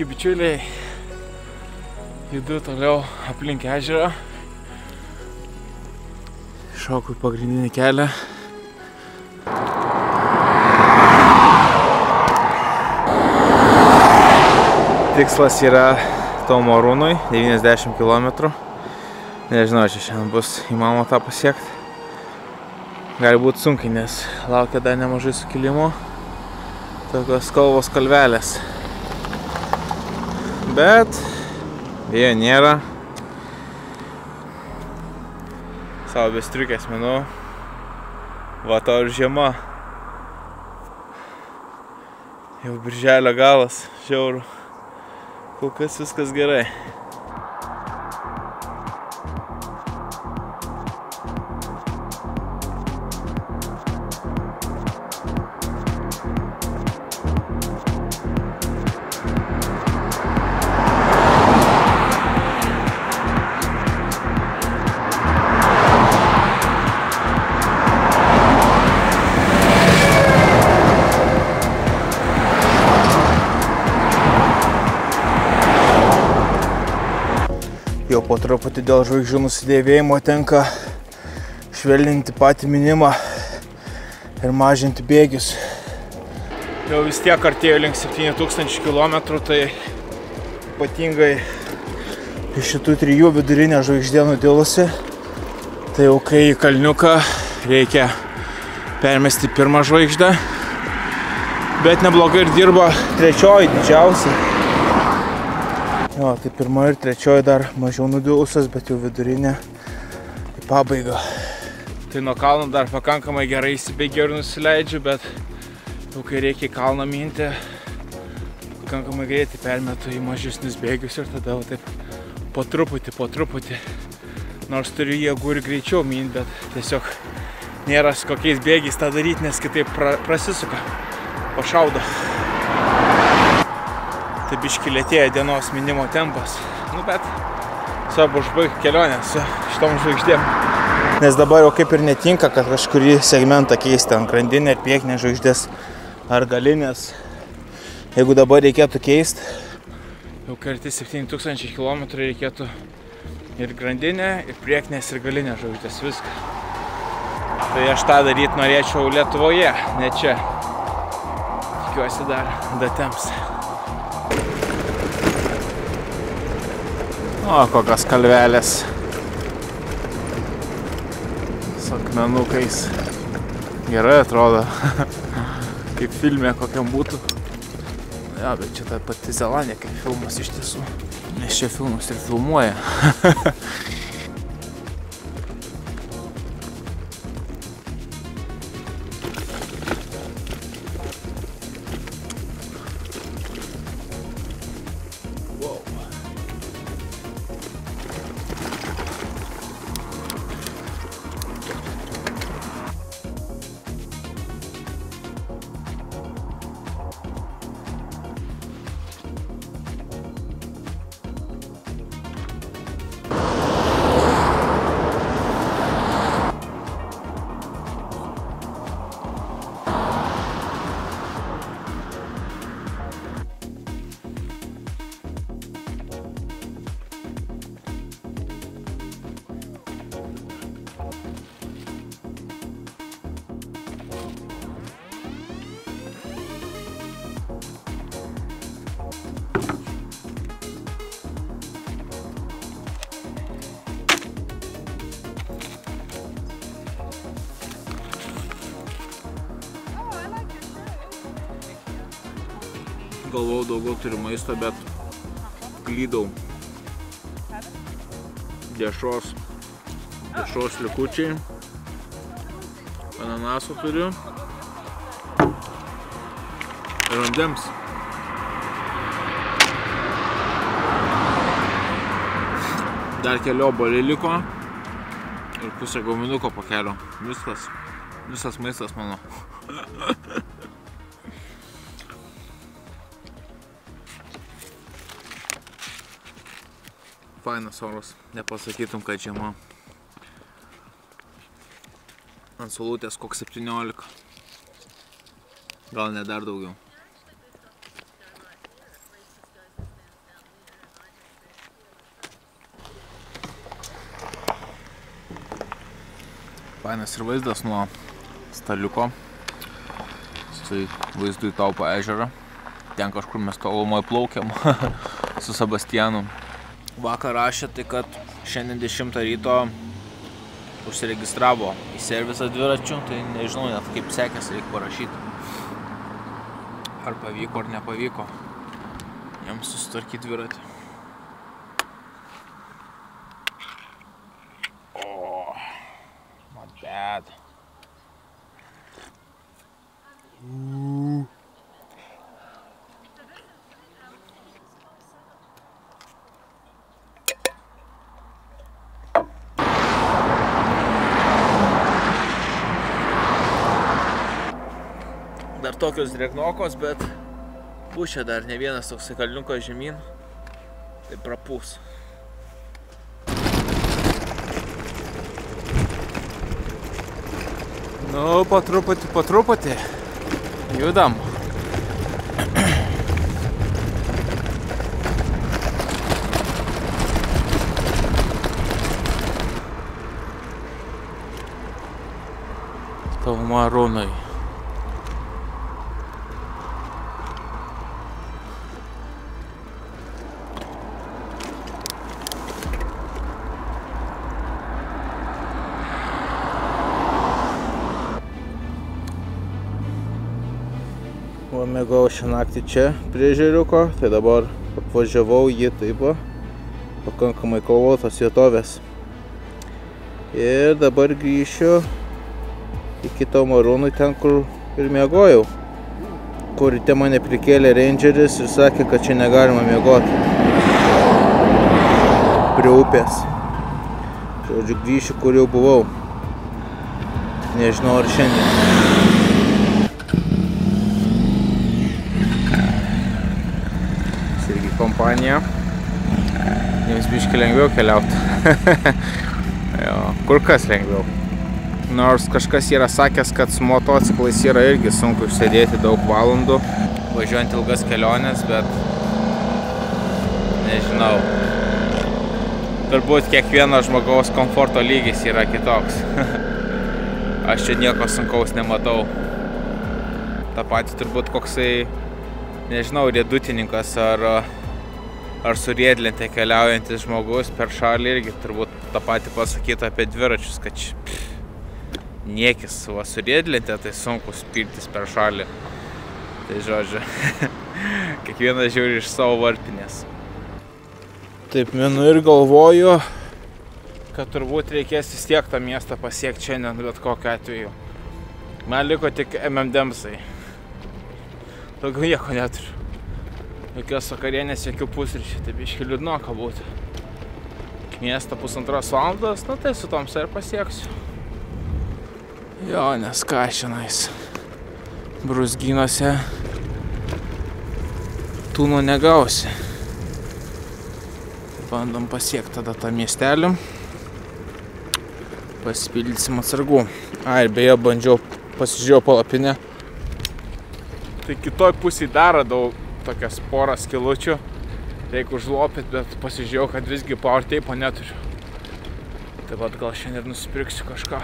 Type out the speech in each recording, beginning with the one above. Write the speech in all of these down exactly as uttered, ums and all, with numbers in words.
Sveiki bičiuliai, judu toliau aplink ežerą, šoku pagrindinį kelią. Tikslas yra Tomo Arūnui, devyniasdešimt kilometrų. Nežinau, čia šiandien bus įmanoma tą pasiekti. Gali būti sunkiai, nes laukia dar nemažai sukilimų. Tokios kalvos kalvelės. Bet vėjo nėra. Savo be striukės menų. Va to ir žiema. Jau birželio galas, žiauru. Kol kas viskas gerai. Jau po truputį dėl žvaigždžių nusidėvėjimo tenka švelninti patį minimą ir mažinti bėgius. Jau vis tiek artėjo link septynių tūkstančių kilometrų, tai ypatingai iš šitų trijų vidurinė žvaigždė nudilusi. Tai jau kai į kalniuką reikia permesti pirmą žvaigždę. Bet neblogai ir dirba trečioji didžiausia. Jo, tai pirmoji ir trečioji dar mažiau nudilusios, bet jau vidurinė į pabaigą. Tai nuo kalno dar pakankamai gerai įsibėgiu ir nusileidžiu, bet jau kai reikia į kalną minti, pakankamai greitai permetu į mažesnius bėgius ir tada jau taip po truputį, po truputį. Nors turiu jėgų ir greičiau minti, bet tiesiog nėra su kokiais bėgiais tą daryti, nes kitaip pra, prasisuka, pašaudo. Tai biški lėtėja dienos minimo tempas. Nu, bet svarbu užbaigti kelionę su šitom žvaigždėm. Nes dabar jau kaip ir netinka, kad kažkurį segmentą keisti ant grandinę ir priekinės žvaigždės ar galinės. Jeigu dabar reikėtų keisti, jau karti septyni tūkstančiai kilometrų reikėtų ir grandinę, ir priekinės, ir galinės žvaigždės, viską. Tai aš tą daryti norėčiau Lietuvoje, ne čia. Tikiuosi dar datems. O, kokios kalvelės su akmenukais. Gerai atrodo, kaip filme kokiam būtų. Ja, bet čia ta pati Zelandija kaip filmas iš tiesų. Nes čia filmus ir filmuoja. Galvojau, daugiau turiu maisto, bet klydau. Dešros, dešros likučiai. Ananasų turiu. Ir vandens. Dar keli obuoliai liko. Ir pusę guminuko po kelio. Viskas. Visas maistas mano. Fainas oras, nepasakytum, kad žiema. Ant saulutės koks septyniolika. Gal ne dar daugiau. Fainas ir vaizdas nuo staliuko. Jisai vaizdu į Taupo ežerą. Ten kažkur mes tolumoje plaukiam su Sebastianu. Vakar rašė tai, kad šiandien dešimtą ryto užsiregistravo į servisą dviračių, tai nežinau net kaip sekėsi, reikia parašyti. Ar pavyko, ar nepavyko jiems susitvarkyti dviratį. Oh, not bad. Ooh. Dar tokios drėgnokos, bet pušia dar ne vienas toks kalniukas žemyn, tai prapūs. Nu, po truputį, po truputį. Judam. Toluma Arūnai. Mėgau šią naktį čia prie ežeriuko, tai dabar apvažiavau jį taip, pakankamai kalvotos vietovės. Ir dabar grįšiu iki Tomo Arūnui ten, kur ir miegojau. Kur ryte mane prikėlė rangeris ir sakė, kad čia negalima miegoti. Prie upės. Žodžiu, grįšiu, kur jau buvau. Nežinau, ar šiandien. Kompanija. Jiems biškai lengviau keliauti. Jo, kur kas lengviau. Nors kažkas yra sakęs, kad su motociklais yra irgi sunku išsėdėti daug valandų, važiuojant ilgas keliones, bet nežinau. Turbūt kiekvieno žmogaus komforto lygis yra kitoks. Aš čia nieko sunkaus nematau. Ta pati turbūt koksai, nežinau, riedutininkas ar ar su riedlente keliaujantis žmogus per šalį irgi turbūt tą patį pasakytų apie dviračius, kad pff, niekis, va su riedlente tai sunku spirtis per šalį. Tai žodžiu, kiekvienas žiūri iš savo varpinės. Taip minu ir galvoju, kad turbūt reikės vis tiek tą miestą pasiekti šiandien bet kokiu atveju. Man liko tik em em demsai. Daugiau nieko neturiu. Jokios vakarienės, jokių pusryčių, tai biškį liūdnoka būti. Miestą pusantros valandos, nu tai su tamsa ir pasieksiu. Jo, nes ką šiandien brūzgynuose tūno negausi. Bandom pasiekti tada tą miestelį. Pasipildysim atsargų. A, ir beje, bandžiau, pasižiūrėjau palapinę. Tai kitoj pusėj dar radau tokias porą skilučių, reikia užlopyti, bet pasižiūrėjau, kad visgi power tape'o neturiu. Taip pat gal šiandien nusipirksiu kažką,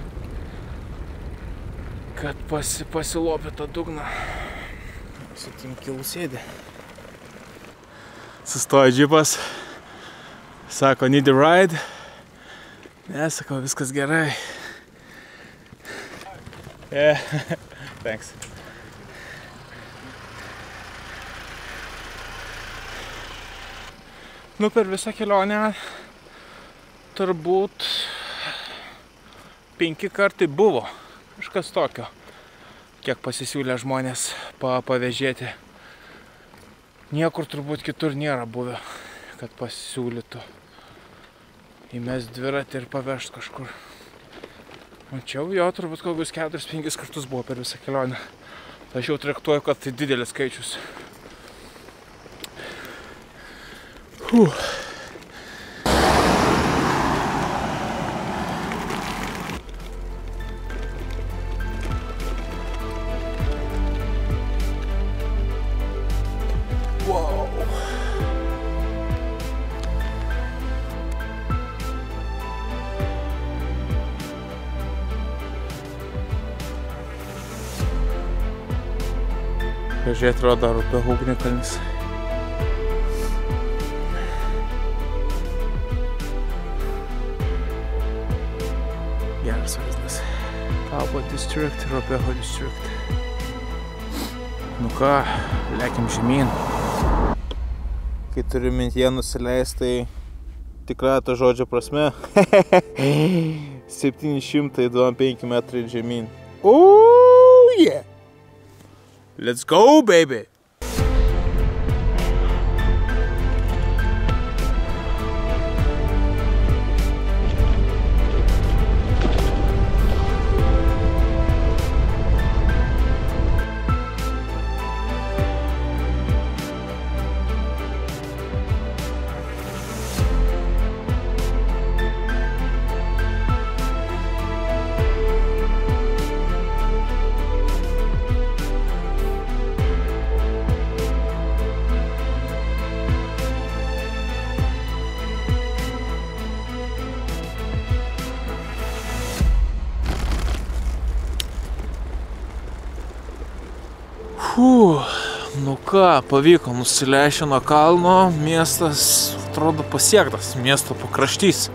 kad pasi, pasilopyti tą dugną. Su tim kilu sėdė. Sustoja džipas, sako, need a ride. Ne, sakau, viskas gerai. Yeah, thanks. Nu, per visą kelionę turbūt penki kartai buvo kažkas tokio, kiek pasisiūlė žmonės pa pavežėti. Niekur turbūt kitur nėra buvę, kad pasisiūlytų įmest dviratį ir pavežt kažkur. Mačiau, jo, turbūt kokius keturis penkis kartus buvo per visą kelionę. Aš jau traktuoju, kad tai didelis skaičius. Huh. Wow. Gražiai atrodo Rupio ugnikalnis. Geras vaizdas. Talbo district, Rupio district. Nu ką, lekim žemyn. Kai turiu mintyje nusileist, tai tikrai to žodžio prasme. septyni šimtai dvidešimt penki metrai žemyn. Oh yeah! Let's go, baby! Fuh, nu ką, pavyko nusileisti nuo kalno, miestas atrodo pasiektas, miesto pakraštys.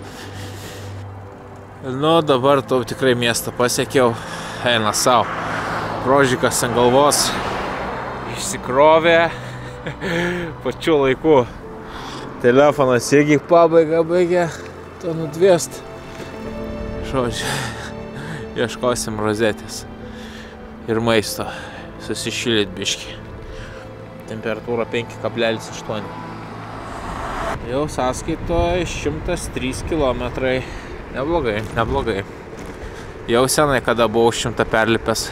Nu, dabar tau tikrai miestą pasiekiau, eina sau. Rožikas ant galvos išsikrovė pačiu laiku. Telefonas irgi pabaigą baigė to nudvėst. Žodžiu, ieškosim rozetės ir maisto. Susišylit biškį. Temperatūra penki kablelis aštuoni. Jau sąskaitoje šimtas trys kilometrai. Neblogai, neblogai. Jau senai, kada buvau šimtą perlipęs.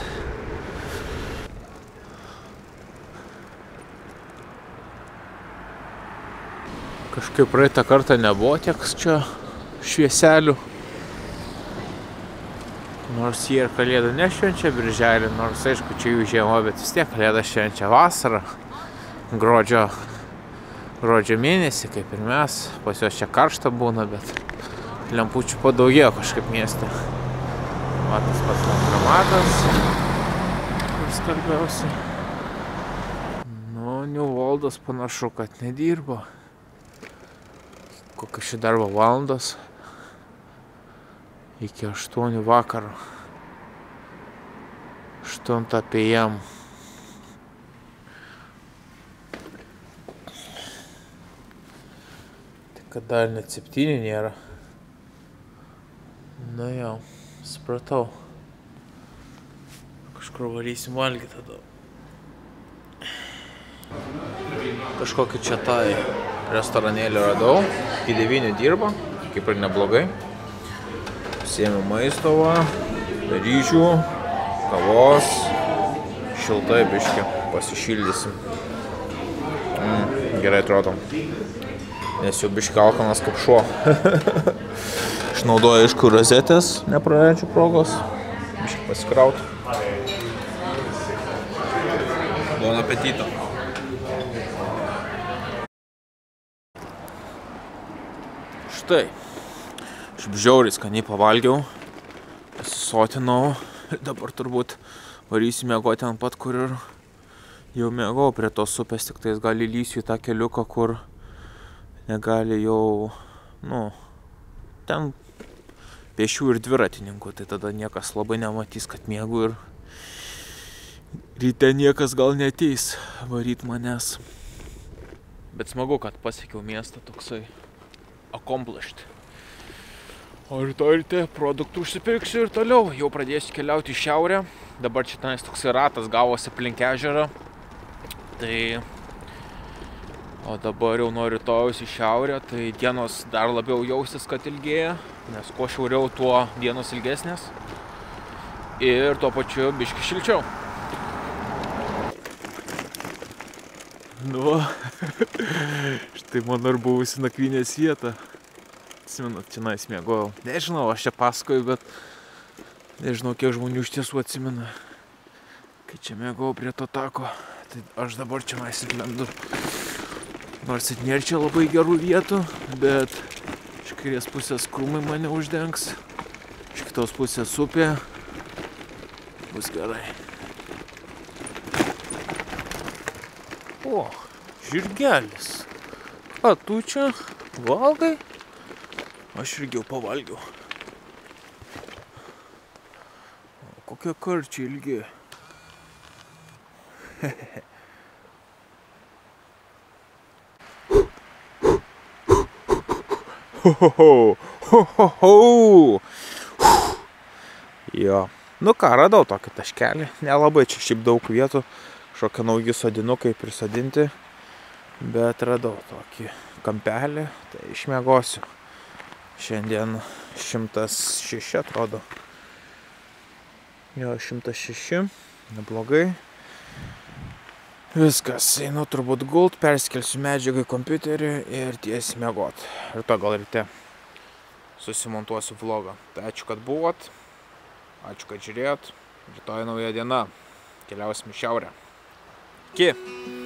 Kažkaip praeitą kartą nebuvo tiek čia švieselių. Nors jie ir kalėdų nešvenčia birželį, nors aišku, čia jų žiema, bet vis tiek kalėdą švenčia vasarą, gruodžio, gruodžio mėnesį, kaip ir mes. Pas juos čia karšta būna, bet lempučių padaugėjo kažkaip mieste. Matas pats Lampromatas, kur skalbiausi. Nu, New Worldas panašu, kad nedirbo. Kokios šį darbo valandos. Iki aštuonių vakaro. aštuntą p m. Tai kad dar net septynių nėra. Na jau, supratau. Kažkur varysim valgyti tada. Kažkokį čia tai restoranėlį radau. Iki devynių dirba, kaip ir neblogai. Sėmiau maisto, va, ryžių, kavos, šiltai biškį, pasišildysim. Mm, gerai atrodo, nes jau biškį alkanas kaip šuo. Išnaudoju aišku rozetės, nepraleidžiu progos, biškį pasikrauti. Bon apetito. Štai. Aš žiauriai skaniai pavalgiau, pasisotinau, dabar turbūt varysiu miegoti ant pat, kur ir jau miegau prie tos upės, tik tais gal įlysiu į tą keliuką, kur negali jau, nu, ten pėsčių ir dviratininkų, tai tada niekas labai nematys, kad miegu ir ryte niekas gal neateis varyt manęs. Bet smagu, kad pasiekiau miestą toksai accomplished. O rytoj ryte produktų užsipirksiu ir toliau. Jau pradėsiu keliauti į šiaurę. Dabar čia tenais toksai ratas gavosi aplink ežerą. Tai... O dabar jau nuo rytojaus į šiaurę, tai dienos dar labiau jausis, kad ilgėja. Nes kuo šiauriau, tuo dienos ilgesnės. Ir tuo pačiu biškį šilčiau. Nu, štai mano ir buvusi nakvynės vieta. Atsimenat, čia nais miegojau. Nežinau, aš čia pasakoju, bet nežinau, kiek žmonių iš tiesų atsimena, kai čia miegojau prie to tako. Tai aš dabar čia nais įlendu. Nors ir nėra čia labai gerų vietų, bet iš kairės pusės krūmai mane uždengs, iš kitos pusės upė. Bus gerai. O, žirgelis. A, tu čia valgai? Aš irgi jau pavalgiau. O, kokie karčiai ilgi. Ho, ho, ho, ho, ho, ho. Jo. Nu ką, radau tokį taškelį. Nelabai čia šiaip daug vietų. Kažkokie nauji sodinukai prisodinti. Bet radau tokį kampelį. Tai išmiegosiu. Šiandien šimtas šeši atrodo. Jo, šimtas šeši. Neblogai. Viskas. Einu turbūt gult, perskelsiu medžiagą į kompiuterį ir tiesiai miegot. Ir to gal ryte susimontuosiu vlogą. Tai ačiū, kad buvot. Ačiū, kad žiūrėjot. Rytoj nauja diena. Keliausim į šiaurę. Iki.